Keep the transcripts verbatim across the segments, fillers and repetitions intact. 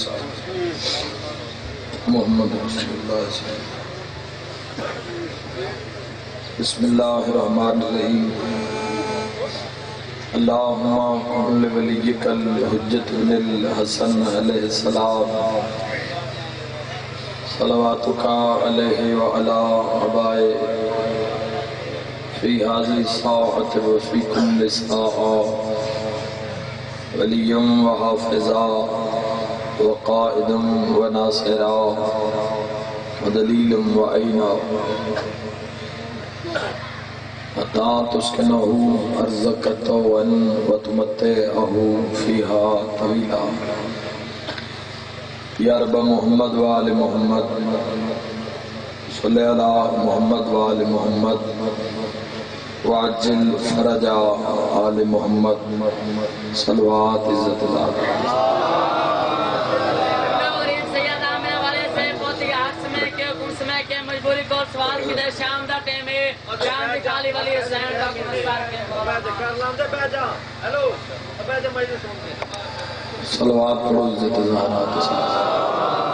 محمد رسول اللہ صلی اللہ بسم اللہ الرحمن الرحیم اللہم قل ولیک الحجت بن الحسن علیہ السلام صلواتک علیہ وعلا آبائے فی هذه الساعة وفی کل ساعة ولیم و حافظا وقائد و ناصرا ودلیل و عینا حتی تسکنہو ارزق طوعا و تمتعہو فیہا طویلا یا رب محمد و آل محمد صلی اللہ محمد و آل محمد وعجل فرجا آل محمد صلوات عزت اللہ مجبوری کو سوال کی دے شام دا ٹیم ہے شام دی کالی والی حسین دا کی مستار کے کر لام دے بیٹھ جا ہیلو بیٹھ جا مجلس سن صلوات پڑھو عزت زہرا کے ساتھ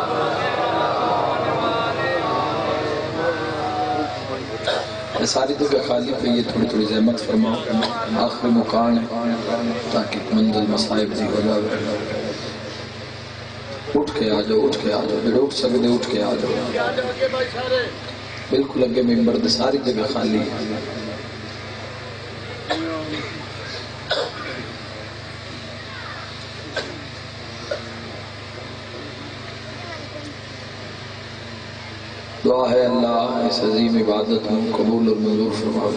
ساری جگہ خالی پہ یہ تھوڑی تھوڑی زحمت فرماؤ آخری مکان ہے تاکہ منزل مصائب نہیں ہو جائے اٹھ کے آجو اٹھ کے آجو پھر اٹھ سکتے اٹھ کے آجو بالکل اگے ممبر دے ساری جگہ خالی ہے دعا ہے اللہ اس عظیم عبادت کو قبول اور منظور فرما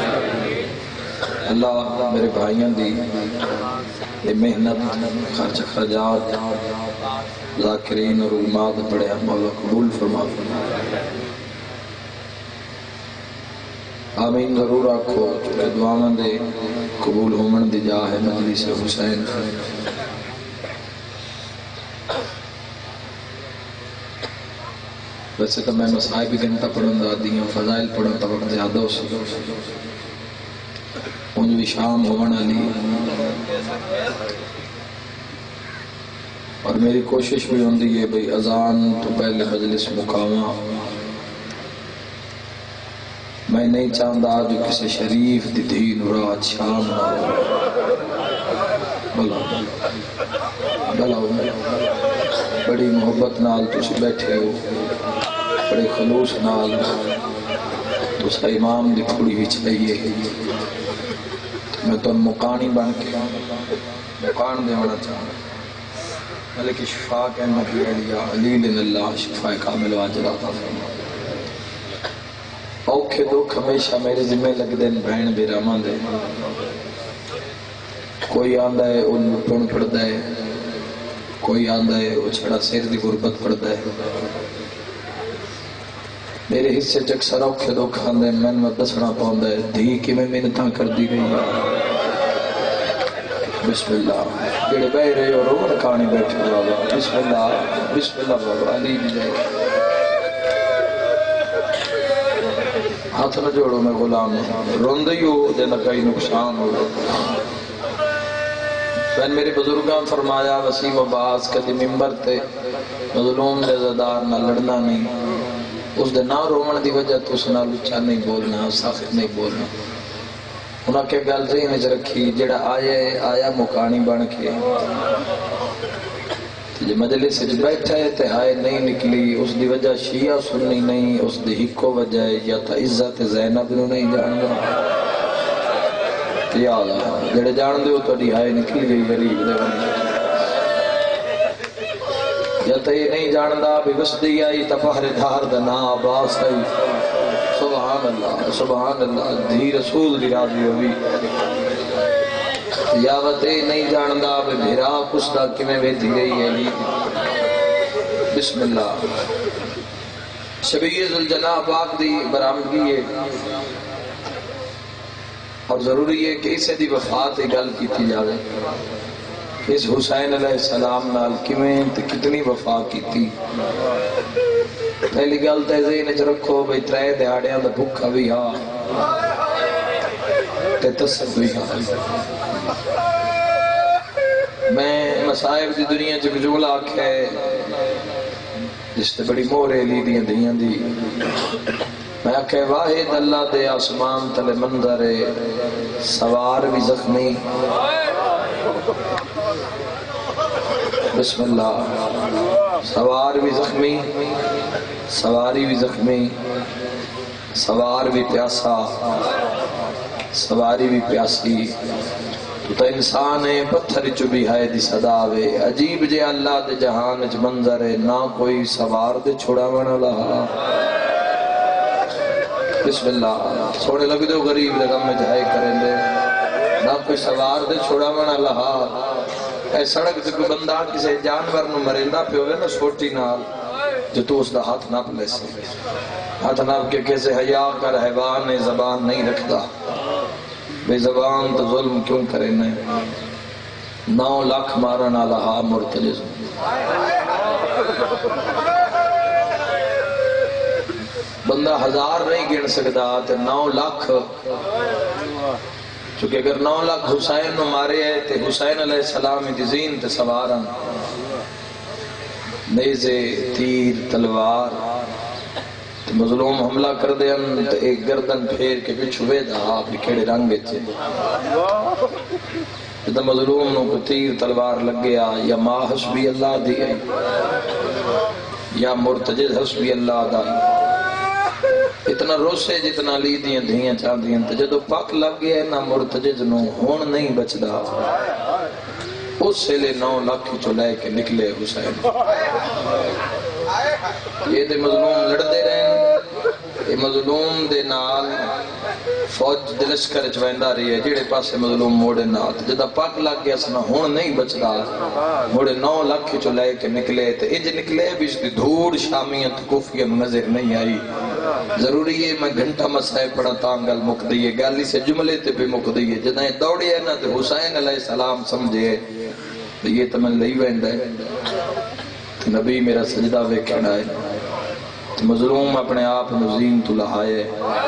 اللہ میرے بھائیاں دی یہ محنت خرچ خرجات ذاکرین اور علماء پڑے ہم مولا قبول فرما آمین ضرور آکھو چونکہ دعاواں دے قبول ہومن دی جا ہے مجلس حسین ویسے تو میں مسائب گھنٹہ پڑھن دا دیاں فضائل پڑھن تا وقت زیادہ ہو سکتا انج بھی شام ہونا لی اور میری کوشش بھی ہوندی ہے بھئی اذان تو پہلے مجلس مقامہ میں نہیں چاہتا جو کسی شریف دی دین رات شام بلا بلا بڑی محبت نال تسی بیٹھے ہو بڑے خلوص نال تو سا امام دی پھوڑی بھی چاہیے میں تو مقانی بن کے مقان دے ہونا چاہتا ملک شفا کے نبی علیہ علیل اللہ شفا کامل واجر آتا فرما اوکھے دکھ ہمیشہ میرے ذمہ لگ دین بہن بے رامان دے کوئی آندہ ہے ان لٹن پڑھ دے کوئی آندہ ہے وہ چھڑا سیر دی غربت پڑھ دے میرے حصے چک سراؤ کے دو کھاندے میں میں دسنا پاؤندہ ہے دھی کی میں محنتاں کر دی گئی بسم اللہ جڑے بے رہے اور روح رکھانی بیٹھے بابا بسم اللہ بسم اللہ بابا علی بھی جائے ہاتھ نہ جوڑو میں غلام روندی ہو جنہ کئی نقصان ہو فین میرے بزرگاں فرمایا وسیم عباس کدی ممبر تے مظلوم دے زدار نہ لڑنا نہیں اس دے نہ رومن دی وجہ تو اس نہ لچا نہیں بولنا سخت نہیں بولنا انہاں کے گل ذہن وچ رکھی جڑا آیا آیا مکانی بن کے جے مجلس وچ بیٹھا ہے تے ہائے نہیں نکلی اس دی وجہ شیعہ سنی نہیں اس دی ہکو وجہ ہے یا تا عزت زینب نو نہیں جاندا یا اللہ جڑے جان دے ہو تہاڈی ہائے نکل گئی غریب دے بندے یا تے نہیں جاندا بھی وسدی آئی تفہر دھار دا نا عباس آئی سبحان اللہ سبحان اللہ دھی رسول دی راضی ہوئی یا تے نہیں جاندا بھی بھیرا کسدا کمیں ویدھی گئی ہے بسم اللہ شبیہ ذوالجناح پاک دی برآمدگی ہے اور ضروری ہے کہ اسے دی وفات گل کیتی جاوے اس حسین علیہ السلام نال کیویں تے کتنی وفا کیتی پہلی گل تے ذہن وچ رکھو بھئی ترے دیہاڑیاں دا بھکھا بھی ہا تے تصب بھی ہا میں مصائب دی دنیا چ جملہ آکھے جس تے بڑی مورے لی دیاں دیاں دی میں آکھے واحد اللہ دے آسمان تلے منظر سوار بھی زخمی بسم اللہ سوار بھی زخمی سواری بھی زخمی سوار بھی پیاسا سواری بھی پیاسی تو تا انسان ہے پتھر چو بھی ہے دی صداوے عجیب جے اللہ دے جہان اچ منظر ہے نہ کوئی سوار دے چھوڑا ونا لہا بسم اللہ سوڑے لگ دو غریب لگا میں جہائی کریں دے نہ کوئی سوار دے چھوڑا ونا لہا اے سڑک سے کوئی بندہ کسے جانور نو مرندہ پہ ہوئے نا سوٹی نال جو تو اس دا ہاتھ ناپ لے سے ہاتھ ناپ کے کیسے حیاء کر حیوان زبان نہیں رکھتا بے زبان تو ظلم کیوں کرے نے نو لاکھ مارن آلہا مرتجز بندہ ہزار نہیں گن سکتا تے نو لاکھ چونکہ اگر نو لاکھ حسین نو مارے ہے تے حسین علیہ السلام دی زین تے سوارن نیزے تیر تلوار تے مظلوم حملہ کر دے ان تے ایک گردن پھیر کے پچھوے دا آپ کھڑے رنگے چھے جدہ مظلوم نو کو تیر تلوار لگ گیا یا ماں حسبی اللہ دی ہے یا مرتجد حسبی اللہ دا اتنا روسے جتنا لی دیاں دھیاں چاہ دیاں تے جدو پاک لگ گیا نا مرتجد نو ہون نہیں بچدا اس سے لے نو لاکھ چو لے کے نکلے حسین یہ دے مظلوم لڑ دے رہے یہ مظلوم دے نال فوج دلش کر چوائندہ رہی ہے جیڑے پاسے مظلوم موڑے نال جدہ پاک لگ گیا سنا ہون نہیں بچدا موڑے نو لاکھ چو لے کے نکلے تے انج نکلے بھی اس کی دھوڑ شامیت کوفیت نظر نہیں آئی ضروری ہے میں گھنٹہ مسائے پڑھا تانگل مک دیئے گالی سے جملے تے بھی مک دیئے جدائیں دوڑی ہے نا تے حسین علیہ السلام سمجھے تو یہ تمن لئی وینڈ ہے تو نبی میرا سجدہ ویکھنا ہے تو مظلوم اپنے آپ نزین تو لہائے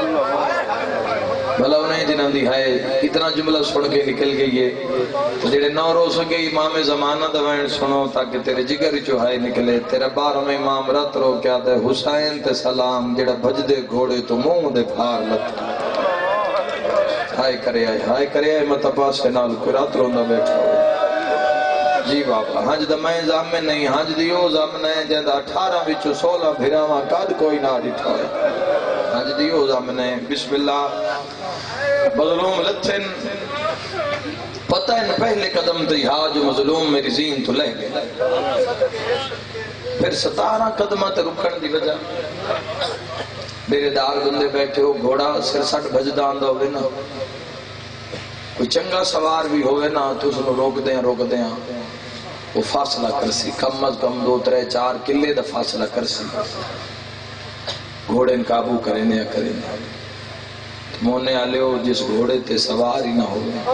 بھلا انہیں جنہاں دی ہے اتنا جملہ سن کے نکل گئی ہے تو جڑے نو رو سکے امام زمانہ دوائن سنو تاکہ تیرے جگر چو ہائے نکلے تیرا باروں میں امام رات رو کیا دے حسین تے سلام جڑا بھج دے گھوڑے تو موں دے پھار لت ہائے کرے آئے ہائے کرے آئے متپا سے نال کوئی رات رو نہ بیٹھا ہو جی باپا ہنج دا میں زامن نہیں ہنج دیو زامن ہے جیدہ اٹھارہ بچو سولہ بھیراما قد کوئی نہ ڈٹھا ہے ہنج دیو زامن ہے بسم اللہ مظلوم لتھن پتہ ہے پہلے قدم تیہا جو مظلوم میری زین تو لے گئے پھر ستارہ قدمہ تے رکھن دی وجہ میرے دار گندے بیٹھے ہو گھوڑا سر سٹ بجدان دا ہوئے نا کوئی چنگا سوار بھی ہوئے نا تو اس نے روک دیں روک دیں وہ فاصلہ کرسی کم از کم دو ترے چار کلے دا فاصلہ کرسی گھوڑے قابو کرنے کرنے مونے آلے ہو جس گھوڑے تے سوار ہی نہ ہوئے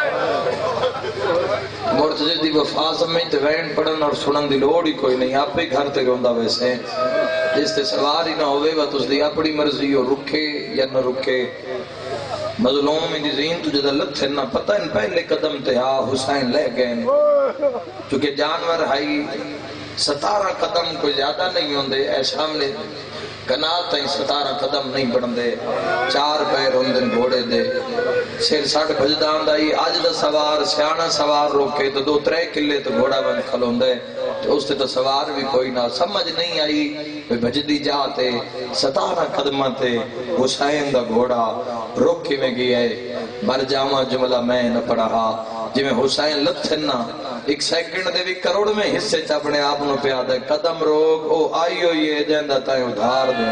مرتجد دی وفا سمجھتے وین پڑھن اور سنن دی لوڑ ہی کوئی نہیں آپ ہی گھر تے گوندہ ویسے جس تے سوار ہی نہ ہوئے وقت اس دی اپنی مرضی ہو رکھے یا نہ رکھے مظلوم دی زین تو جدہ لت سے نہ پتہ ان پہلے قدم تے ہاں حسین لے گئے چونکہ جانور ہائی ستارہ قدم کوئی زیادہ نہیں ہوندے اے سامنے کنات تائیں ستارہ قدم نہیں بڑھن دے چار پیر ہوندن گھوڑے دے سیر ساٹھ بجدان دائی آج دا سوار سیانہ سوار روکے تو دو ترے کلے تو گھوڑا بند کھلون دے تو اس تے تو سوار بھی کوئی نہ سمجھ نہیں آئی بھجدی جاتے ستارہ قدمہ تے حسین دا گھوڑا روکے میں گیا ہے مر جامع جملہ میں نہ پڑھا جی میں حسین لتھنا ایک سیکنڈ دے بھی کروڑ میں حصے چاپنے آپ نو پیاد ہے قدم روک او آئی ہوئی ہے جہندہ تائیں ادھار دیں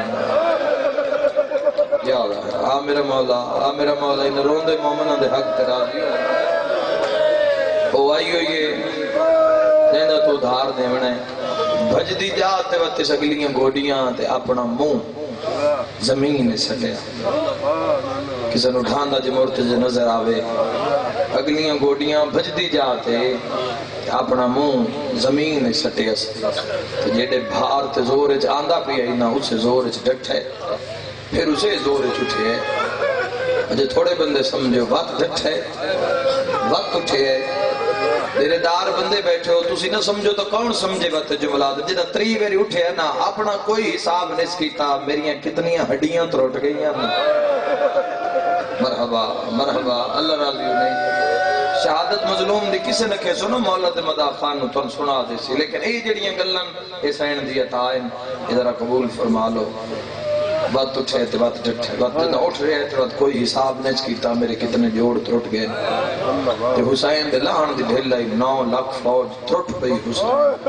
یا اللہ آ میرا مولا آ میرا مولا ان روندے مومنہ دے حق تیرا او آئی ہوئی ہے جہندہ تو ادھار دیں بھج دی جاتے وقت سگلیاں گوڑیاں تے اپنا منہ زمین سٹیا کسی نے اٹھاندہ جی مرتجہ نظر آوے اگلیاں گوڑیاں بھجدی جاتے اپنا منہ زمین سٹیا تو جیڑے بھار تے زور اچ آندہ پی آئی نا اسے زور اچ ڈٹھے پھر اسے زور اچ اٹھے اجھے تھوڑے بندے سمجھو وقت ڈٹھے وقت اٹھے تیرے دار بندے بیٹھے ہو تسی نہ سمجھو تو کون سمجھے بات جملات جنہ تری ویری اٹھے نا اپنا کوئی حساب نہیں کیتا میریاں کتنیاں ہڈیاں تروٹ گئیاں مرحبا مرحبا اللہ راضی ہو نہیں شہادت مظلوم دی کسے نہ کہے سنو مولا دے مدافعان نو تن سنا دے سی لیکن اے جڑیاں گلن اے سین دی عطا ہیں ادھر قبول فرما لو بات اٹھے تے بات ڈٹھے بات نہ اٹھ رہے تے بات کوئی حساب نہیں کیتا میرے کتنے جوڑ ترٹ گئے تے حسین دے لہن دی ڈھل لائی نو لاکھ فوج ترٹ پئی حسین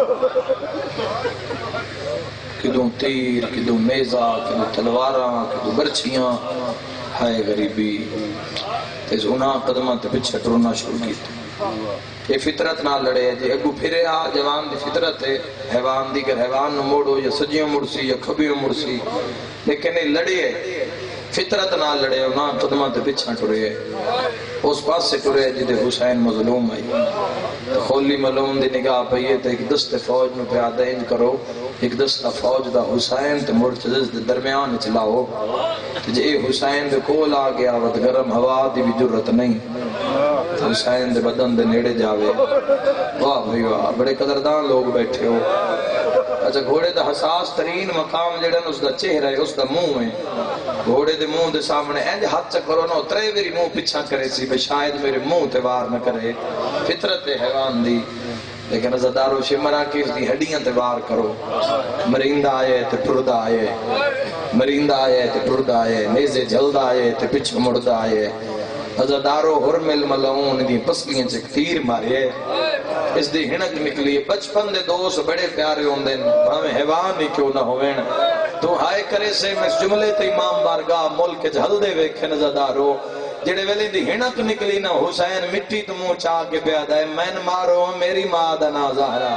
کدوں تیر کدوں میزا کدوں تلواراں کدوں برچیاں ہائے غریبی تے زونا قدمہ تے پچھے ٹرنا شروع کیتا یہ فطرت نہ لڑے جی اگو پھرے آ جوان دی فطرت ہے حیوان دی کہ حیوان نو موڑو یا سجیوں مرسی یا کھبیوں مرسی لیکن یہ لڑے ہے فطرت نہ لڑے نہ قدمہ تے پچھا ٹرے اس پاس سے ٹرے جدے حسین مظلوم آئی خولی ملوم دی نگاہ پئیے تے ایک دست فوج نو پیادہ انج کرو ایک دستہ فوج دا حسین تے مرچدز دے درمیان چلاؤ جے اے حسین دے کول آ گیا ود گرم ہوا دی بھی جرت نہیں حسین دے بدن دے نیڑے جاوے واہ بھائی واہ بڑے قدردان لوگ بیٹھے ہو اچھا گھوڑے دا حساس ترین مقام جڑن اس دا چہرہ ہے اس دا منہ ہے گھوڑے دے منہ دے سامنے اینج ہاتھ چکرو نہ اترے میری منہ پچھا کرے سی بے شاید میرے منہ تے وار نہ کرے فطرت حیوان دی لیکن ازدارو شمرہ کی اس دی ہڈیاں تے وار کرو مرندہ آئے تے پردہ آئے مرندہ آئے تے پردہ آئے نیزے جلدہ آئے تے پچھ مردہ آئے ازدارو حرمل ملعون دی پسلیاں چک تیر مارے اس دی ہنک نکلی بچپن دے دوست بڑے پیارے ہوندے ہمیں حیوان ہی کیوں نہ ہوئیں تو ہائے کرے سے میں اس جملے تے امام بارگاہ ملک جھل دے ویکھے ازدارو جڑے ویلے دی ہنک نکلی نا حسین مٹی تو منہ چاہ کے پیادا ہے میں مارو میری ماں دا نا زہرا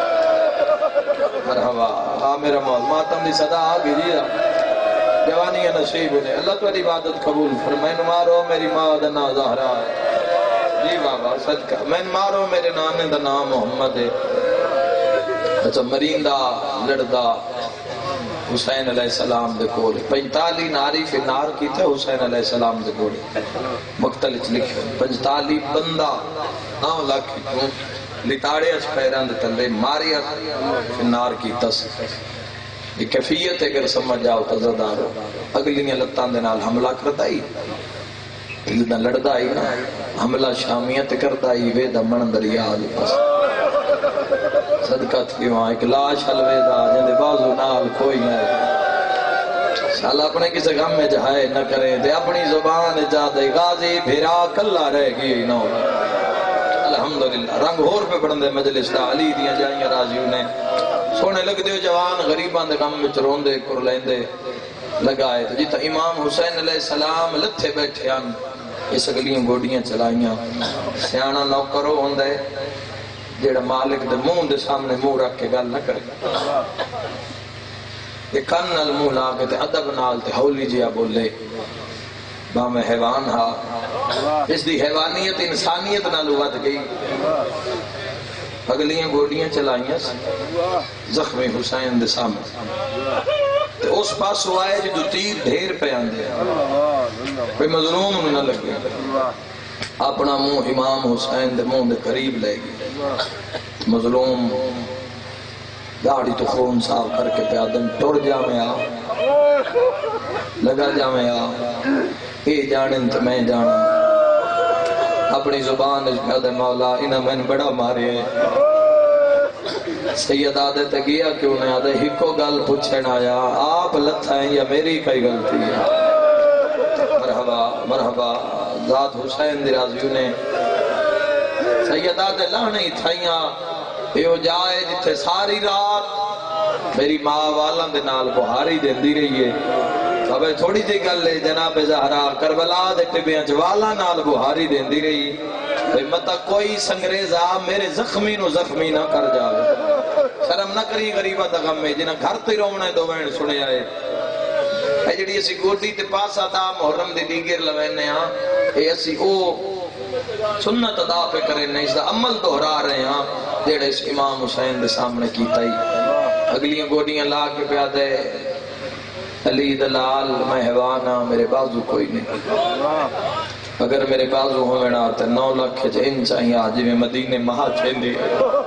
مرحبا ہاں میرا موت ماتم دی صدا آگی جی جوانی نصیب نے اللہ تو عبادت قبول فرمائن مارو میری ماں دا نا زہرا جی بابا صدقہ میں مارو میرے نانے دا نام محمد ہے اچھا مریندہ لڑدہ حسین علیہ السلام دے کولے پنجتالی ناری فی نار کی تھے حسین علیہ السلام دے کولے مقتلچ لکھے پنجتالی بندہ ناو لاکھی تو لٹاڑے اس پیران دے تلے ماری فی نار کی تس یہ کیفیت اگر سمجھ جاؤ تزدارو اگلیاں لتان دے نال حملہ کردائی لدہ لڑدائی نا حملہ شامیت کردائی ویدہ من دریاد پس صدقہ تھی وہاں ایک لاش حلوے دا جن دے بازو نال کوئی نہیں سال اپنے کسی غم میں جہائے نہ کریں دے اپنی زبان جا دے غازی بھیرا کلہ رہ گئی نو الحمدللہ رنگ ہور پہ پڑھن دے مجلس دا علی دیاں جائیں راضیوں نے سونے لگ دے جوان غریبان دے غم میں چرون دے کر لین دے لگائے تو جیتا امام حسین علیہ السلام لتھے بیٹھے آن اس اگلیاں گوڑیاں چلائیاں سیانہ نوکرو ہوندے جیڑا مالک دے منہ دے سامنے منہ رکھ کے گل نہ کرے یہ کن نال منہ لاغے تے ادب نال تے ہولی جیا بولے بام حیوان ہا اس دی حیوانیت انسانیت نال ود گئی اگلیاں گوڑیاں چلائیاں زخمی حسین دے سامنے تے اس پاس ہوئے جو تیر ڈھیر پہ آندے کوئی مظلوم نہ لگے اپنا منہ امام حسین دے منہ دے قریب لے گی مظلوم داڑھی تو خون صاف کر کے پیادن ٹوڑ جا میں آ لگا جا میں آ اے جانن تو میں جانا اپنی زبان اس پیادے مولا انہا میں نے بڑا مارے سید آدھے تے گیا کیوں نے آدھے ہکو گل پوچھن آیا آپ لتھا ہیں یا میری کئی غلطی ہے مرحبا مرحبا ذات حسین دی راضیوں نے سیدہ دے لانے تھائیاں یہ جائے جتے ساری رات میری ماں والا دے نال بہاری دے دی رہی ہے اب تھوڑی جی گل لے جناب زہرا کربلا دے ٹبیاں جوالا نال بہاری دے دی رہی مطا کوئی سنگریزہ میرے زخمی نو زخمی نہ کر جاوے شرم نہ کری غریبہ دا غم میں جنہ گھر تی رونے دو وین سنے آئے اے جڑی اسی گوٹی تے پاسا تھا محرم دی دیگر لوینے ہاں اے اسی او سنت ادا پہ کریں نہیں اس دا عمل دہرا رہے ہاں جیڑے اس امام حسین دے سامنے کیتا ہی اگلیاں گوڑیاں لا کے پیا دے علی دلال میں حیوانہ میرے بازو کوئی نہیں اگر میرے بازو ہونا تو نو لکھ ان چاہیے آج میں مدینے مہا چھیندی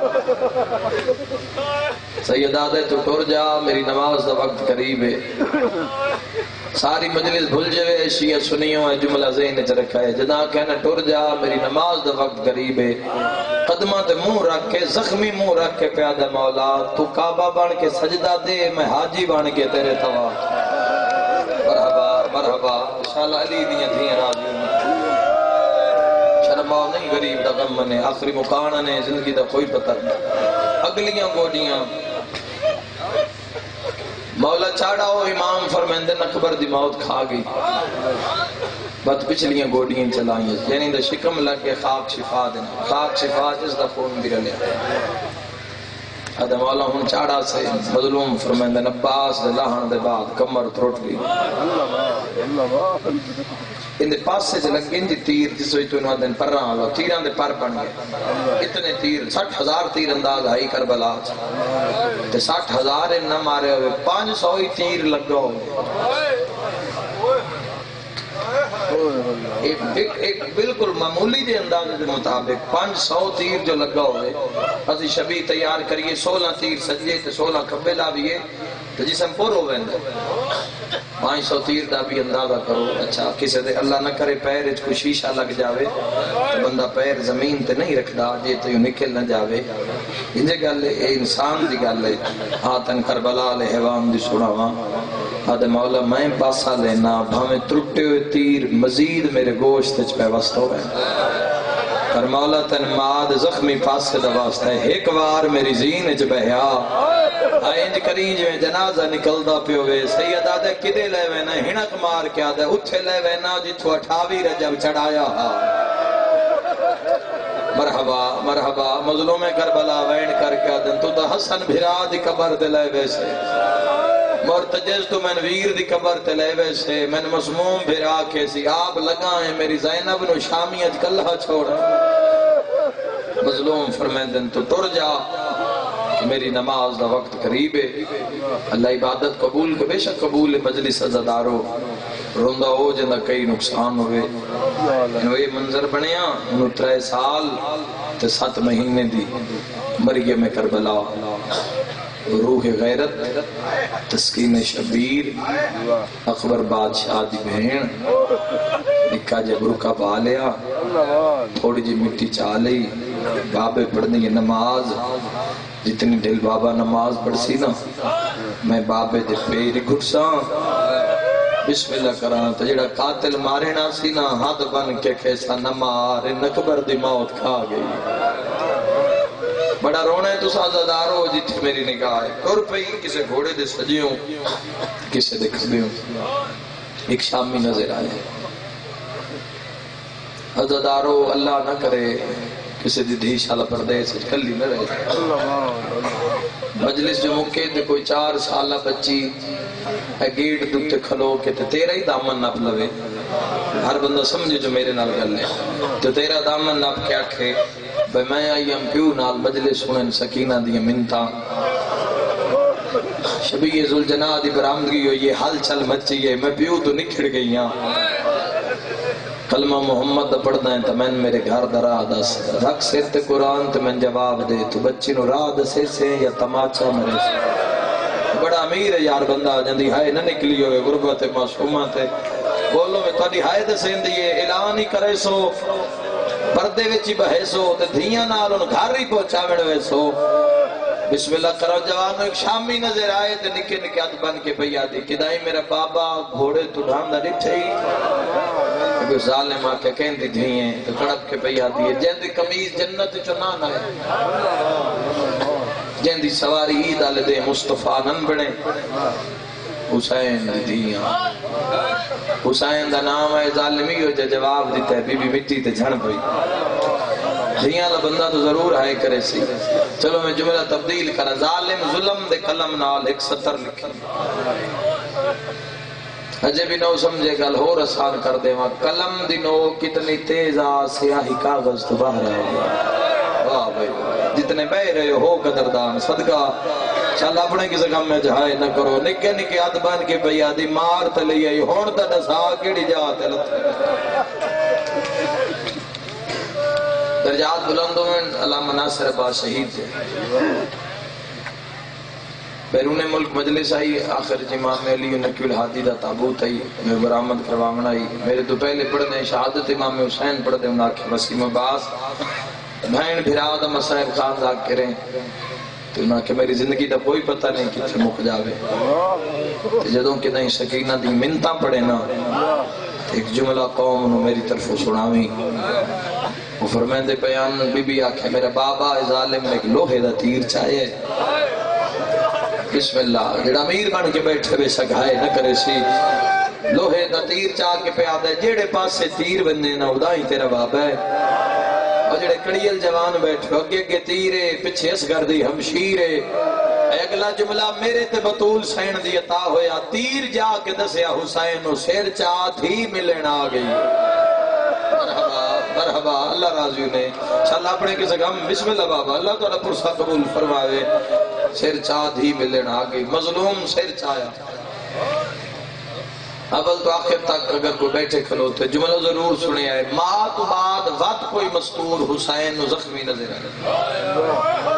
سیدہ دے تو ٹور جا میری نماز دا وقت قریب ہے ساری مجلس بھول جوے شیعہ سنیوں ہے جملہ ذہن چ رکھا ہے جدا کہنا ٹور جا میری نماز دا وقت قریب ہے قدمہ تے منہ رکھ کے زخمی منہ رکھ کے پیادہ مولا تو کعبہ بن کے سجدہ دے میں حاجی بن کے تیرے طواف مرحبا مرحبا انشاءاللہ علی دیاں دھیاں راضی شرماؤ نہیں غریب دا غم منے آخری مکانہ نے زندگی دا کوئی پتہ نہیں اگلیاں گوڑیاں مولا چاڑا ہو امام فرمیندے نکبر دی موت کھا گئی بات پچھلیاں گوڑیاں چلائیں یعنی دا شکم لگے خاک شفا دینا خاک شفا جس دا خون بھی رلے ادھا مولا ہن چاڑا سے مظلوم فرمیندے نباس دے لاہن دے بعد کمر تروٹ گئی ان دے پاس سے لگیں جی تیر جس وقت انہوں دن پر رہا لو تیران دے پر بن گئے اتنے تیر سٹھ ہزار تیر انداز آئی کربلا تے سٹھ ہزار ان نہ مارے ہوئے پانچ سو ہی تیر لگا ہوئے ایک, ایک, ایک بالکل معمولی دے انداز دے مطابق پانچ سو تیر جو لگا ہوئے اسی شبی تیار کریے سولہ تیر سجے تے سولہ کبے لاویے تو جسم پور ہو ویندے پانچ سو تیر دا بھی اندازہ کرو اچھا کسی دے اللہ نہ کرے پیر اچھ کو شیشہ لگ جاوے تو بندہ پیر زمین تے نہیں رکھ دا جے تو یوں نکل نہ جاوے انجھے گل ہے اے انسان دی گل ہے آتن کربلا لے حیوان دی سڑاواں آدھے مولا میں پاسا لینا بھامیں ترٹے ہوئے تیر مزید میرے گوشت اچھ پہ وسط ہو گئے پر مولا تن ماد زخمی پاسے دا واسطہ ہے ایک وار میری زین اچھ بہیا آئینج کرینج میں جنازہ نکل دا پیوے سید آدھے کدے لے وینا ہنک مار کے آدھے اتھے لے وینا جتو اٹھاوی رجب چڑھایا ہا مرحبا مرحبا مظلوم کربلا وین کر کے آدھے تو دا حسن بھرا دی قبر دے لے ویسے مرتجز تو من ویر دی قبر تے لے ویسے من مسموم بھرا کے سی آپ لگائیں میری زینب نو شامی اج کلہ چھوڑا مظلوم فرمیندن تو ٹر جا کہ میری نماز دا وقت قریب ہے اللہ عبادت قبول کے بے شک قبول ہے مجلس عزدارو روندہ ہو جندہ کئی نقصان ہوئے انہوں یہ منظر بنیا انہوں ترے سال تے سات مہینے دی مریم کربلا روح غیرت تسکین شبیر اکبر بادشاہ دی بہن نکا جب رکا پا لیا تھوڑی جی مٹی چالئی بابے پڑھنے کی نماز جتنی دل بابا نماز پڑھ سی نا میں بابے دے پیری گھٹسا بسم اللہ کرانا تو جڑا قاتل مارے نا سی نا ہاتھ بن کے کیسا نہ مارے نکبر دی موت کھا گئی بڑا رونا ہے تو سازدار ہو جتھے میری نگاہ ہے اور پہی کسے گھوڑے دے سجیوں کسے دے کھبیوں ایک شامی نظر آئے عزدارو اللہ نہ کرے کسے دی دھی شالہ پردے سے کلی نہ رہے مجلس جو مکے دے کوئی چار سالہ بچی اے گیٹ دکھتے کھلو کے تے تیرا ہی دامن نپ لوے ہر بندہ سمجھے جو میرے نال گل ہے تو تیرا دامن نپ کے آکھے بھئی میں آئی ہم پیو نال مجلس سنن سکینہ دی منتا شبیہ ذوالجناح دی برآمدگی ہوئی یہ حل چل مچی ہے میں پیو تو نکھڑ گئی ہاں کلمہ محمد پڑھنا ہے تو میں میرے گھر درا دس رکھ سیر تے قرآن تو میں جواب دے تو بچی نو راہ دسے سے یا تماچا مرے سے بڑا امیر ہے یار بندہ جندی ہائے نہ نکلی ہوئے غربت معصومات ہے بولو میں تاری ہائے دسیں دیئے اعلان ہی کرے سو پردے وچی بہے سو تے دھیاں نال ان گھر ہی پہنچا وڑوے سو بسم اللہ کرو جوانو ایک شامی نظر آئے تے نکے نکے ہاتھ بن کے بھئی آدھی کدائی میرا بابا گھوڑے تو ڈھاندہ ڈٹھے ہی کوئی ظالم آ کے کہیں دی دھیئیں تو کڑپ کے بھئی آدھی ہے جن دی کمیز جنت چنان ہے جن دی سواری عید آلے دے مصطفیٰ نن بڑے حسین دی دھیاں حسین دا نام ہے ظالمی ہو جا جواب دیتا ہے بی بی مٹی تے جھڑ پئی دھیاں دا بندہ تو ضرور ہائے کرے سی چلو میں جملہ تبدیل کرا ظالم ظلم دے قلم نال ایک سطر لکھی اجے بھی نو سمجھے گل ہو رسان کر دے وہاں قلم دی نو کتنی تیز آ سیاہی کاغذ تو باہر آئے واہ بھائی جتنے بہ رہے ہو قدردان صدقہ چل اپنے کسی غم میں جہائے نہ کرو نکے نکے ہاتھ بن کے بھئی آدھی مار تلی آئی ہون تا ڈسا کیڑی جاتے لتے درجات بلند ہوئے علامہ ناصر عباس شہید تھے بیرون ملک مجلس آئی آخر امام علی نقی الحادی دا تابوت آئی میں برآمد کروامن آئی میرے تو پہلے پڑھ دیں شہادت امام حسین پڑھ دیں انہاں کے وسیم عباس بہن بھرا دا مسائب خان ذاک کریں تو انہاں کہ میری زندگی دا کوئی پتہ نہیں کتنے مک جاوے جدوں کہ نہیں سکینہ دی منتاں پڑھے نا ایک جملہ قوم انہوں میری طرف سناویں وہ فرمائندے بیان بی بی آکھے میرا بابا ظالم میں لوہے دا تیر چاہیے بسم اللہ جڑا امیر بن کے بیٹھے بے سکھائے نہ کرے سی لوہے دا تیر چاہ کے پہ آدھے جیڑے پاس سے تیر بننے نہ ادائی تیرا بابا ہے اور جڑے کڑیل جوان بیٹھے اگے اگے تیرے پچھے اس گردی ہمشیرے اگلا جملہ میرے تے بطول سین دی عطا ہویا تیر جا کے دسیا حسین سیر چاہ تھی ملن آ گئی مرحبا مرحبا اللہ راضی نے چل اپنے کسی غم بسم اللہ بابا اللہ تعالیٰ پرسہ قبول فرماوے سیر چاہ دھی ملن آ گئی مظلوم سیر چاہیا اول تو آخر تک اگر کوئی بیٹھے کھلوتے جملہ ضرور سنے آئے ماں تو بعد وقت کوئی مستور حسین زخمی نظر آئے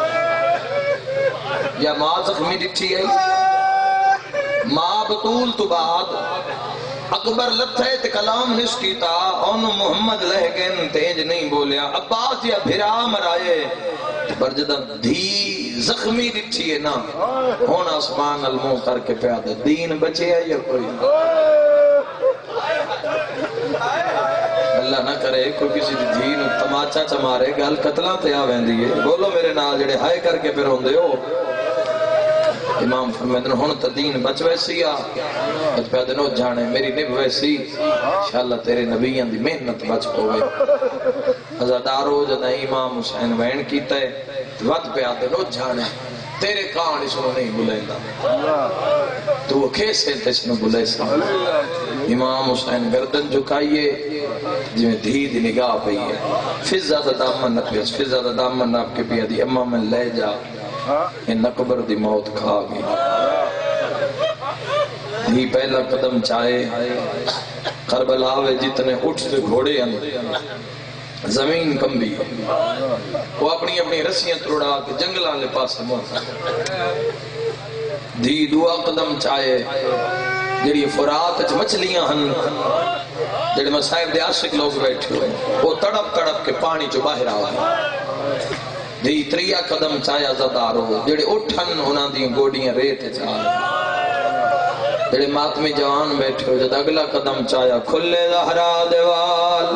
یا ماں زخمی ڈٹھی آئی ماں بطول تو بعد اکبر لتھے تے کلام نس کیتا انہوں محمد لہگن تیج نہیں بولیا عباس یا بھرا مرائے پر جدہ دھی زخمی ڈٹھی ہے نا ہونا اسمان المو کر کے پیادہ دین بچے ہے یا کوئی اللہ نہ کرے کوئی کسی دین تماچا چمارے گل قتلہ تے آویں دیئے بولو میرے نال جڑے ہائے کر کے پھر ہوندے ہو امام فرمیدن ہون تا دین بچ ویسی آ بچ پیادے نو جانے میری نب ویسی انشاءاللہ تیرے نبیان دی محنت بچ پوے ازادارو جدہ امام حسین وین کیتا ہے وقت پیادے نو جانے تیرے کان اس نے نہیں بلائیں دا تو وہ کیسے تیس نے بلائیں سا امام حسین گردن جھکائیے جویں دھی دی نگاہ پہی ہے فضا دا دامن نہ پیس فضا دا دامن نہ آپ کے پیا دی امام میں لے جا ان قبر دی موت کھا گئی دھی پہلا قدم چاہے کربلا وے جتنے اٹھتے گھوڑے ہیں زمین کم بھی وہ اپنی اپنی رسیاں تروڑا کے جنگلان لے پاس موت دھی دعا قدم چاہے جڑی فرات مچھلیاں ہن جڑے مسائب دے عاشق لوگ بیٹھے ہوئے وہ تڑپ تڑپ کے پانی جو باہر آوا دی تریا قدم چایا زدارو جڑے اٹھن انہاں دی گوڑیاں ریت چاہے جڑے ماتمی جوان بیٹھے ہوئے جد اگلا قدم چایا کھلے زہرا دیوال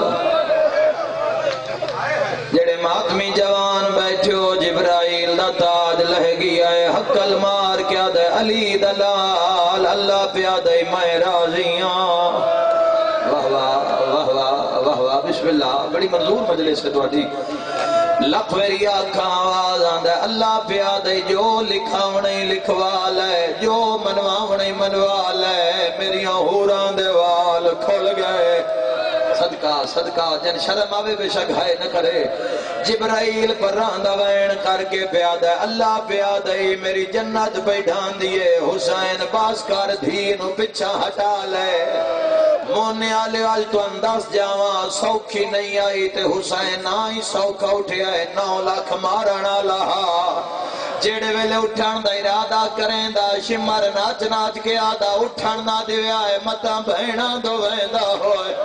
جڑے ماتمی جوان بیٹھے ہو جبرائیل دا تاج لہگی آئے حقل مار کیا دے علی دلال اللہ پیادے میں راضیاں واہ واہ واہ واہ واہ واہ بسم اللہ بڑی منظور مجلس ہے تو آٹھی لکھ ویری آکھاں آواز آندہ اللہ پیادے جو لکھاونے لکھوال ہے جو منواونے منوال ہے میری ہوران دیوال کھل گئے صدقہ صدقہ جن شرم آوے بے شک ہائے نہ کرے جبرائیل پر راندہ وین کر کے پیادہ اللہ پیادہ میری جنت بیٹھان دیئے حسین باس کر دھینو پچھا ہٹا لے مونے آلے آل تو انداز جاواں سوکھی نہیں آئی تے حسین آئی سوکھا اٹھے آئے نو لاکھ مارنا لہا جیڑے ویلے اٹھان دا ارادہ کریں دا شمر ناچ ناچ کے آدھا اٹھان نہ دیوے آئے مطا بہنا دو ویندہ ہوئے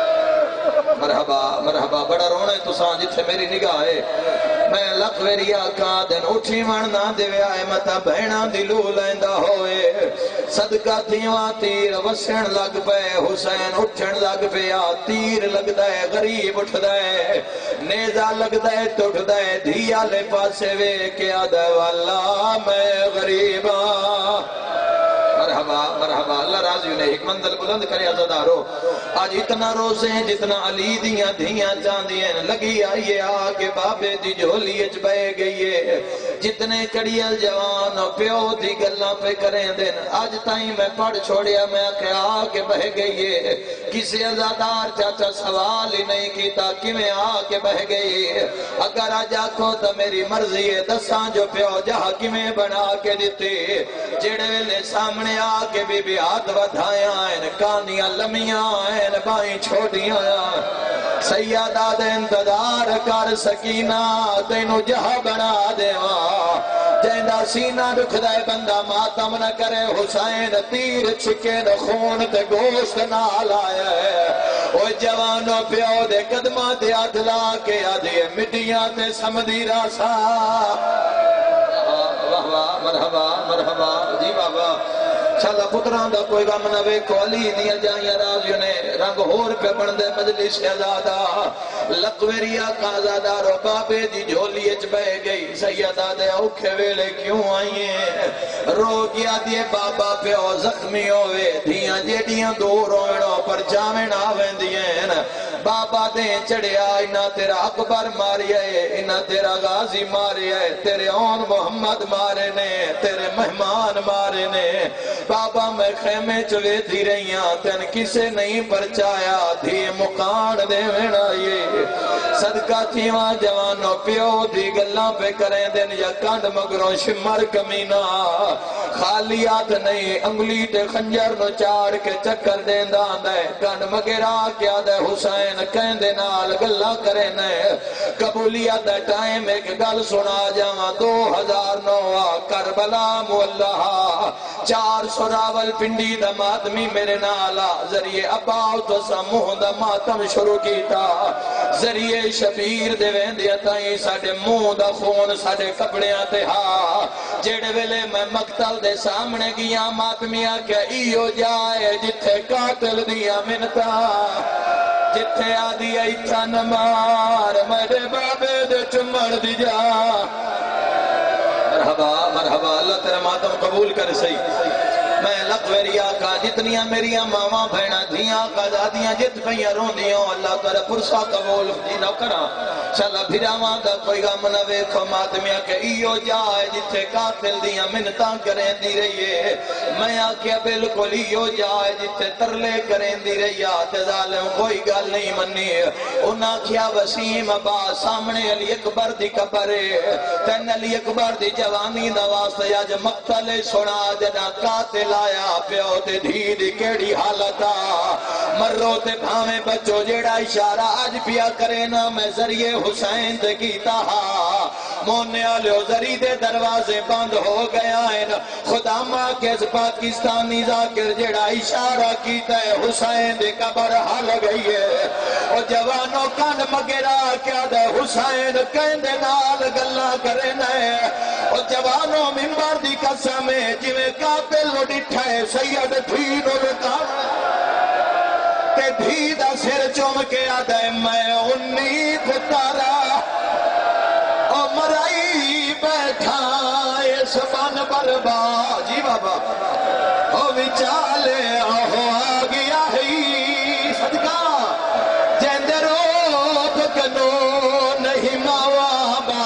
مرحبا مرحبا بڑا رونے تو سان جتھے میری نگاہ ہے میں لکھ ویری آکا دن اٹھی مرنا دیوے آئے مطا بہنا دلو لیندہ ہوئے صدقہ تیواں تیر وسن لگ پے حسین اٹھن لگ پیا تیر لگ دے غریب اٹھ دے نیزہ لگ دے ٹوٹ دے دھیا لے پاسے وے کیا دے والا میں غریباں مرحبا مرحبا اللہ راضی انہیں ایک منزل بلند کرے عزدارو آج اتنا روزے ہیں جتنا علی دیاں دھیاں چاندیاں لگی آئیے آگے بابے دی جھولی اچ بے گئیے جتنے کڑیل جوان پیو دی گلہ پہ کریں دن آج تائیں میں پڑھ چھوڑیا میں کہ آگے بہ گئیے کسی عزادار چاچا سوال ہی نہیں کیتا کہ میں آگے بہ گئیے اگر آج آکھو تو میری مرضی ہے دساں جو پیو جہاں کی میں بنا کے دیتے جڑے لے سامنے آگے بی بی ہاتھ ودھائیاں ہیں کانیاں لمیاں ہیں بائیں چھوڑیاں سیدہ دے انتظار کر سکینہ تینو جہاں بنا دیواں جیندہ سینہ دکھ دے بندہ ماتم نہ کرے حسین تیر چھکے دے خون تے گوشت نال آیا ہے او جوانو پیو دے قدمہ دے ادلا کے آدھے مٹیاں تے سمدی راسا واہ واہ مرحبا مرحبا جی بابا چلا پتران دا کوئی غم نہ ویکھو علی دیا جائیاں رازیوں نے رنگ ہور پہ بندے مجلس شہزادہ لقویری آقا زادہ رو بابے دی جھولی اچ بہ گئی سیدہ دے اوکھے ویلے کیوں آئیے رو گیا دیے بابا پہ او زخمی ہوئے دھیاں جیڑیاں دو روڑوں پر جامن آویں دیئن بابا دے چڑیا انہا تیرا اکبر ماری ہے انہا تیرا غازی ماری ہے تیرے اون محمد مارے نے تیرے مہمان مارے نے بابا میں خیمے چلے تھی رہیاں تین کسے نہیں پرچایا تھی مقان دے وینا یہ صدقہ تھی وہاں جوانوں پیو دی گلاں پہ کریں دن یا کانڈ مگروں شمر کمینہ خالیات نہیں انگلی تے خنجر نو چاڑ کے چکر دین دان دے کانڈ مگرہ کیا دے حسین کہیں دے نال گلہ کریں نے قبولیت دے ٹائم ایک گل سنا جاواں دو ہزار نوہ کربلا مولہا چار سو راول پنڈی دا ماتمی میرے نالا ذریعے اباؤ تو سموہ دا ماتم شروع کیتا ذریعے شبیر دے ویندیا تائیں ساڑے منہ دا خون ساڑے کپڑیاں تے ہاں جیڑے ویلے میں مقتل دے سامنے گیا ماتمیا کہ ایو جائے جتھے قاتل دیا منتا جتھے آدھی ایتھا نمار میرے بابے دے چمڑ دی جا مرحبا مرحبا اللہ تیرا ماتم قبول کر سئی میں لقویری آقا جتنیاں میریاں ماما بھینا دھیاں آقا دادیاں جت پہیاں رون دیوں اللہ تیرا پرسا قبول جی نہ کرا چلا بھیراواں دا کوئی غم نہ ویکھو ماتمیا کہ ایو جائے جتھے قاتل دیاں منتاں کریں دی رہیے میں آکیا بالکل ایو جائے جتھے ترلے کریں دی رہی آتے ظالم کوئی گل نہیں منی انہاں کیا وسیم ابا سامنے علی اکبر دی کبرے تین علی اکبر دی جوانی دا واسطہ یا جو مقتل سنا جنا قاتل آیا پیو تے دھی دی کیڑی حالتا مرو تے بھامے بچو جیڑا اشارہ آج پیا کرے نا میں ذریعے حسین تے کیتا ہا مونے آلیو ذریعے دے دروازے بند ہو گیا ہے خدا ماں کیس پاکستانی ذاکر جیڑا اشارہ کیتا ہے حسین دے قبر حال گئی ہے او جوانوں کان مگرہ کیا دے حسین کہندے نال گلہ کرے نئے او جوانوں ممبر دی قسمے جویں قاتل نو ڈٹھائے سید دھینو رکا تے دھی دا سر چوم کے آدھے میں انی پتارا او مرائی بیٹھا اس بن بربا جی بابا او وچالے آہو آگیا ہی صدقہ جیندے روپ کنو نہیں ماوا با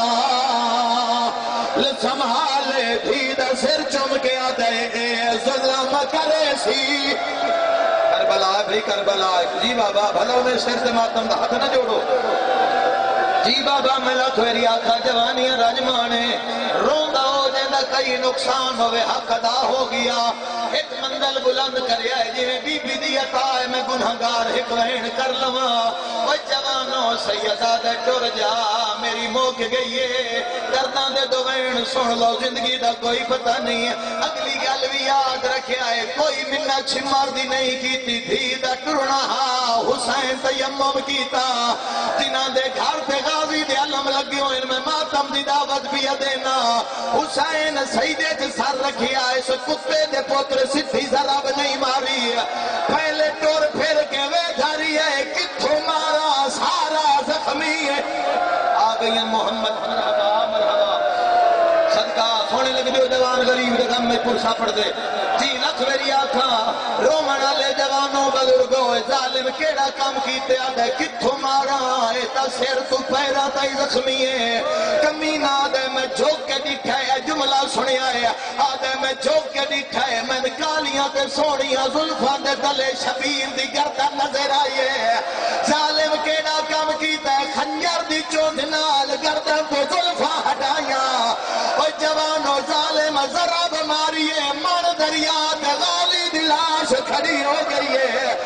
لسمحالے دھی دا سر چوم کے آدھے اے ظلم کرے سی کربلا بھی کربلا جی بابا بھلو میں سر سے ماتم دا ہاتھ نہ جوڑو جی بابا میں لکھویری آقا جوانیاں رجمانے روندہ ہو جیندہ کئی نقصان ہوئے حق ادا ہو گیا ایک مندل بلند کرے آئے جی میں بی بی دی عطا ہے میں گنہگار ایک وین کر لما وہ جوانوں سیدہ دے ٹر جا میری موک گئی ہے کردان دے دو وین سن لو زندگی دا کوئی پتہ نہیں ہے اگلی گل بھی یاد رکھے آئے کوئی منہ چھمار دی نہیں کیتی تھی دا ٹرنا ہا حسین تیمم کیتا جنہ دے گھر پہ غازی دے علم لگیوں ان میں ماتم دی دعوت بھی دینا حسین سیدے چھ سر رکھیا اس کتے دے پوتر سدھی ضرب نہیں ماری پہلے ٹور پھر کے وے دھاری ہے کتھو مارا سارا زخمی ہے آگئی محمد مرحبا مرحبا صدقہ سونے لگ جو جوان غریب دے غم میں پرسا پڑ دے جی لکھویری آکھا رومن آلے جوانوں بزرگوں ظالم کیڑا کام کیتے آدھے کتھو مارا ہے تا سیر تو پیرا تائی زخمی ہے کمینہ آدھے میں جھوک کے دیکھا ہے جملہ سنیا ہے آدھے میں جھوک کے دیکھا ہے میں کالیاں تے سونیاں ظلفاں دے دلے شبیر دی گردہ نظر آئیے ظالم کیڑا کام کیتا ہے خنجر دی چوند نال گردہ کو ظلفاں ہٹایا اور جوانو ظالم ضرب ماریے مان دریا تے غالی دلاش کھڑی ہو گئی ہے کہ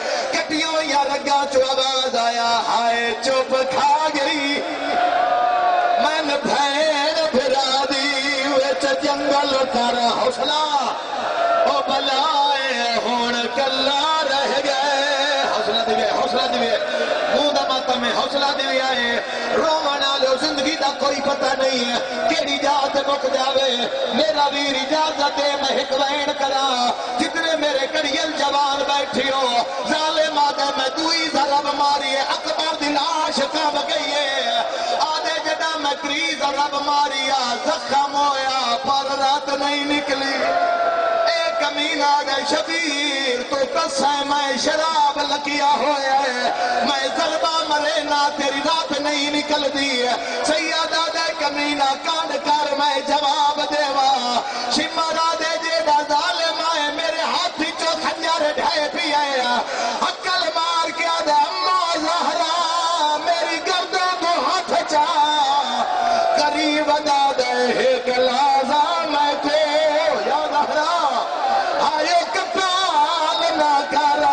کٹیوں یا رگا چو آواز آیا ہائے چپ کھا گئی من بھین بھرا دی ویچ جنگل کر حوصلہ او بلائے ہون کلا رہ گئے حوصلہ دیوے حوصلہ دیوے مودہ ماتا میں حوصلہ دیوے آئے رومانا لو زندگی دا کوئی پتہ نہیں ہے کیڑی جات مک جاوے میرا ویر اجازت دے میں ایک وین کرا جتنے میرے کڑیل جوان بیٹھی ہو ظالم آدھے میں دوئی ضرب ماری ہے اکبر دی لاش کام گئی ہے آدھے جڑا میں کری ضرب ماریا زخم ہویا پر رات نہیں نکلی کمینہ دے شبیر تو کسے میں شراب لکیا ہویا ہے میں ضربہ مرے نہ تیری رات نہیں نکل دی ہے سیدہ دے کمینہ کان کر میں جواب دیوا شمارا دے جیڑا ظالم آئے میرے ہاتھی چو خنجر ڈھائے پی آئے حقل مار کیا دے اماں زہرا میری گردوں کو ہاتھ چاہ قریب دا دے ایک لازہ میں کو یا زہرا آئے کپال نہ کرا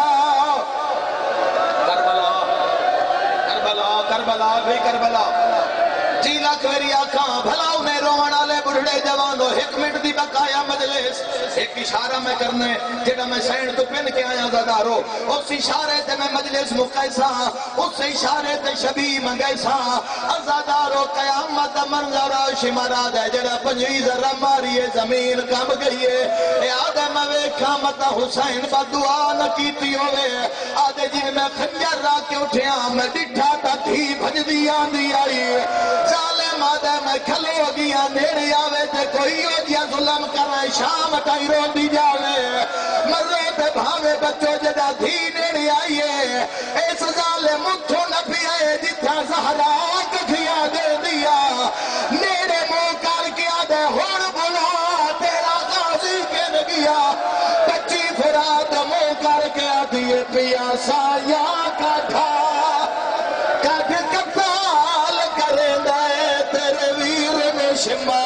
کربلا کربلا کربلا بھی کربلا جی لاکھ میری آنکھاں بھلا انہیں رونا لے بڑھڑے جوانو ایک منٹ دی بقایا مجلس ایک اشارہ میں کرنے جڑا میں سینڈ تو پن کے آیا زدارو اس اشارے تے میں مجلس مقایسا اس اشارے تے شبی منگیسا ازادارو قیامت منظر شمارا دے جڑا پنجوی ذرہ ماری زمین کم گئی ہے اے آدھے میں ویکھا متا حسین با دعا نہ کیتی ہوئے آدھے جن میں خنجر را کے اٹھیا میں ڈٹھا تا تھی بھج دیا دی آئی ظالم آدھے میں کھلو گیا نیڑے آوے تے کوئی ہو جیا ظلم کرائے شام ٹائی رو دی جاوے مرے تے بھاوے بچو جدا دھی نیڑے آئیے اس ظالم اٹھو نہ پیئے جتھا زہرا کھیا دے دیا نیڑے مو کر کیا دے ہوڑ بلا تیرا غازی کے نگیا بچی فراد مو کر کیا دیے پیا سایا کا تھا کد کپال کرے دے تیرے ویر میں شما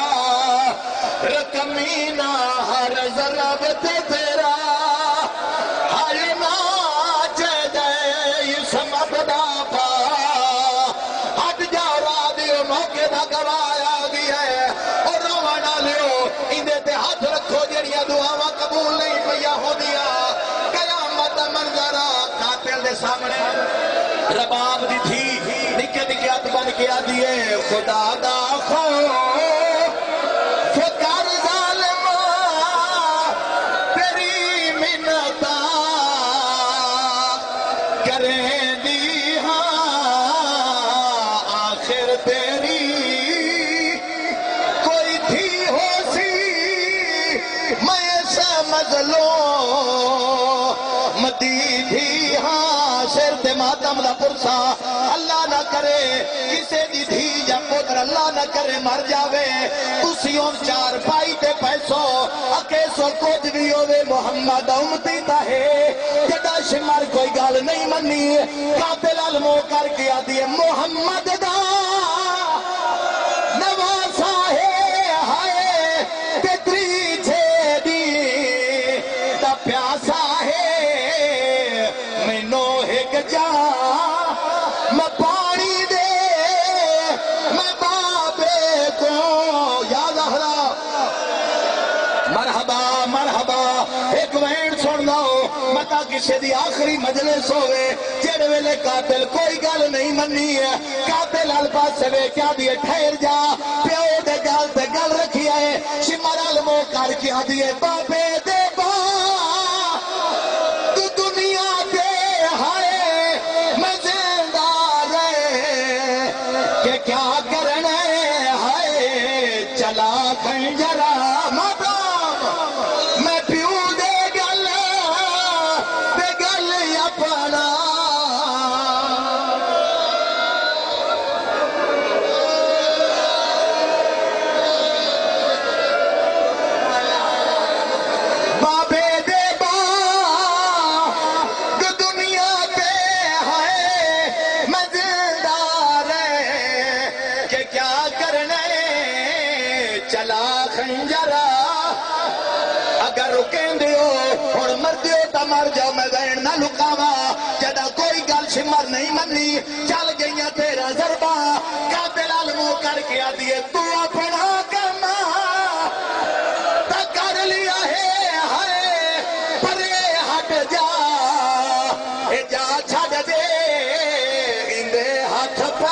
رکمینہ ہر ضرب تے تیرا ہر ناچ دے سمب دا پا ہٹ جاؤ را دیو موقع دا گوایا گیا ہے اور روانہ لیو اندے تے ہاتھ رکھو جڑیا دعاواں قبول نہیں پیا ہو دیا قیامت منظرہ قاتل دے سامنے رباب دی تھی نکے نکے ہاتھ بن کے آ دیے خدا دا خوف فکر ظالمہ تیری منتا کریں دی ہاں آخر تیری کوئی تھی ہو سی میں سمجھ لو مدی تھی ہاں سر تے ماتم دا پرسا اللہ نہ کرے کسے دی دھی یا پتر اللہ نہ کرے مر جاوے اسی ان چار پائی تے پیسو اکے سو کچھ بھی ہوئے محمد امتی تاہے جدا شمار کوئی گال نہیں منی قاتل علمو کر کے آدھی محمد دا نواسا ہے ہائے تیتری چھے دی دا پیاسا ہے میں نوہے گجا میں پانی دے میں بابے کو یا زہرا مرحبا مرحبا ایک وین سن لو متا کسی دی آخری مجلس ہوئے جڑے ویلے قاتل کوئی گل نہیں منی ہے قاتل الفاظ سے وے کیا دیئے ٹھہر جا پیو دے گل تے گل رکھی آئے شمار علمو کر کیا دیئے بابے دے با تو دنیا دے ہائے میں زندہ رہے کہ کیا کرنے ہائے چلا خنجرہ مدام میں پیو دے گل دے گل اپنا بابے دے با جو دنیا پہ ہے میں زندہ رہے کہ کیا کرنے چلا خنجرہ اگر رکیں دیو اور مر دیو تا مر جاؤ میں وین نہ لکاوا دشمنی چل گئیاں تیرا ضربہ قاتل علموں کر کے آدھیے تو اپنا کما تا کر لیا ہے ہائے پرے ہٹ جا اے جا چھڑ دے اندے ہاتھ پہ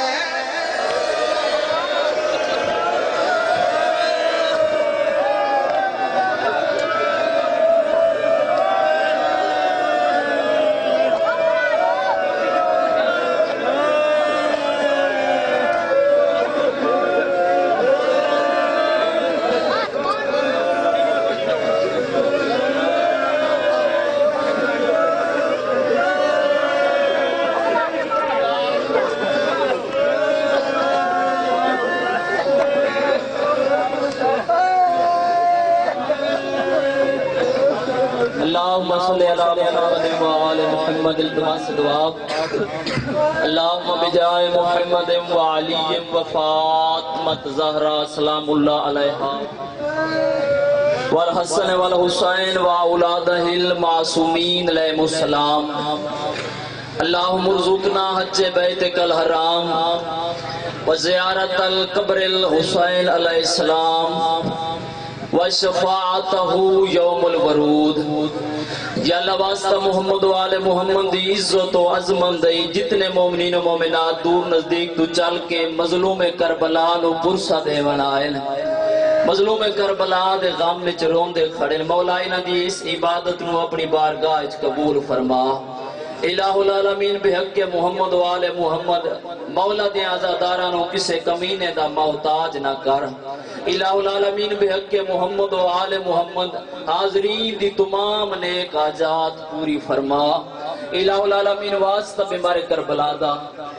اللہم صلی علی محمد وآل محمد الدعاء دعا اللہم بجائے محمد وعلی وفاطمت زہرہ سلام اللہ علیہا والحسن والحسین واولادہ المعصومین علیہ السلام اللہم ارزقنا حج بیتک الحرام وزیارت القبر الحسین علیہ السلام وشفاعتہو یوم الورود یا اللہ واسطہ محمد والے محمد دی عزت و عظمت دی جتنے مومنین و مومنات دور نزدیک تو چل کے مظلوم کربلا نو پرسہ دے ونائن مظلوم کربلا دے غم میں چرون دے کھڑے مولا انہ دی اس عبادت نو اپنی بارگاہ اچ قبول فرما الہ العالمین بحق محمد والے محمد مولا دے آزادارانوں کسے کمینے دا محتاج نہ کر الہ العالمین بحق محمد والے محمد حاضرین دی تمام نیک آجات پوری فرما الہ العالمین واسطہ بیمار کربلا دا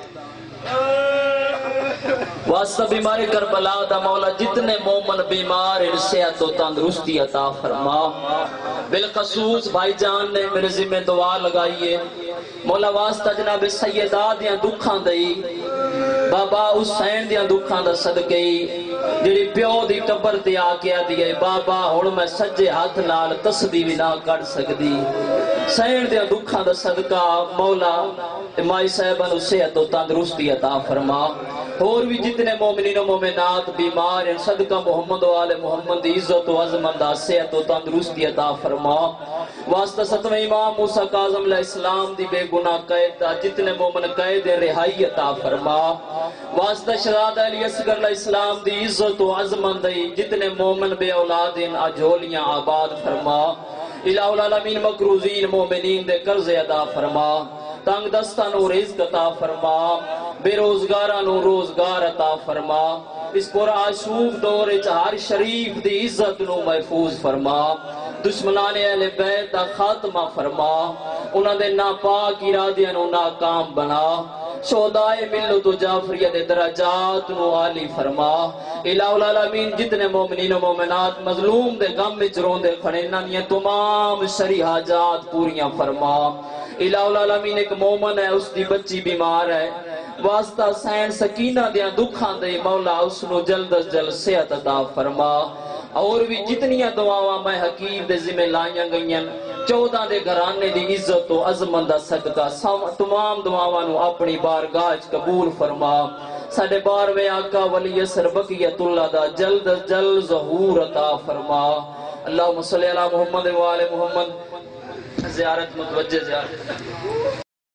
واسطہ بیمار کربلا دا مولا جتنے مومن بیمار صحت و تندرستی عطا فرما بالخصوص بھائی جان نے میرے ذمہ دعا لگائیے مولا واسطہ جناب سیدہ دیاں دکھاں دئی بابا حسین دیاں دکھاں دا صدقی جڑی پیو دی قبر تے آ کے آدھی بابا ہن میں سجے ہاتھ نال تسبیح بھی نہ کر سکدی سین دیاں دکھاں دا صدقہ مولا مائی صاحبہ نو صحت و تندرستی عطا فرما اور بھی جتنے مومنین و مومنات بیمار ہیں صدقہ محمد والے محمد دی عزت و عظمت دا صحت و تندرستی عطا فرما واسطہ ستویں امام موسیٰ کاظم علیہ السلام دی بے گناہ قید دا جتنے مومن قید رہائی عطا فرما واسطہ شہزادہ علی اصغر علیہ السلام دی عزت و عظمت دی جتنے مومن بے اولاد ان اجھولیاں آباد فرما الہ العالمین مقروضین مومنین دے قرض ادا فرما تنگ دستانو رزق عطا فرما بے روزگارانو روزگار عطا فرما اس پر آشوب دور چہار شریف دی عزت نو محفوظ فرما دشمنان اہل بیت دا خاتمہ فرما انہاں دے ناپاک ارادیاں نو ناکام بنا شہدائے ملت و جعفریہ دے درجات نو عالی فرما الہ العالمین جتنے مومنین و مومنات مظلوم دے غم وچ روندے کھڑے انہاں دیاں تمام شرعی حاجات پوریاں فرما الہ العالمین ایک مومن ہے اس دی بچی بیمار ہے واسطہ سین سکینہ دیاں دکھاں دے مولا اس نو جلد از جلد صحت عطا فرما اور بھی جتنیاں دعاواں میں حکیم دے ذمہ لائیاں گئیاں چودہ دے گھرانے دی عزت و عظمت دا صدقہ تمام دعاواں نو اپنی بارگاہ وچ قبول فرما ساڈے بارویں آقا ولی اثر بقیت اللہ دا جلد از جلد ظہور عطا فرما اللہم صلی علی محمد و آل محمد زیارت متوجہ زیارت